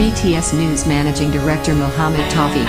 BTS News Managing Director Mohammed Tawfiq.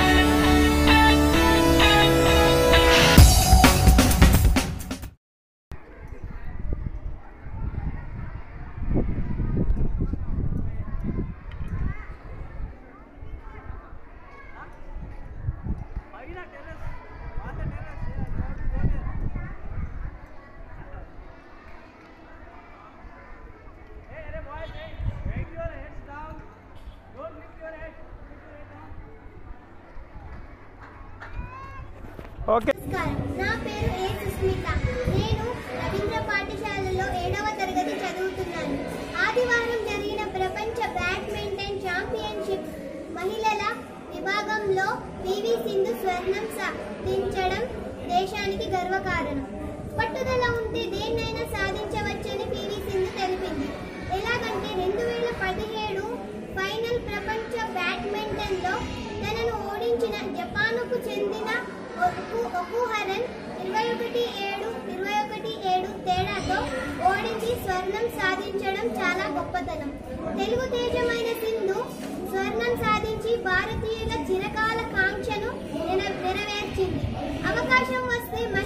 నా పేరు ఏ సుస్మిత. నేను రవీంద్ర పాఠశాలలో 7వ తరగతి చదువుతున్నాను. ఆదివారం జరిగిన ప్రపంచ బ్యాడ్మింటన్ ఛాంపియన్షిప్ మహిళల విభాగంలో పివి సింధు స్వర్ణం సాధించడం దేశానికి గర్వకారణం. పట్టుదల ఉంటే దేన్నైనా సాధించవచ్చని పివి సింధు తెలిపింది. ఎలాగంటే 2017 ఫైనల్ ప్రపంచ బ్యాడ్మింటన్లో తనను ఓడించిన జపాన్కు చెందిన ఒకుహరన్ 21-7 తేడాతో ఓడించి స్వర్ణం సాధించడం చాలా గొప్పతనం. తెలుగు తేజమైన సింధు స్వర్ణం సాధించి భారతీయుల చిరకాల కాంక్షను నెరవేర్చింది. అవకాశం వస్తే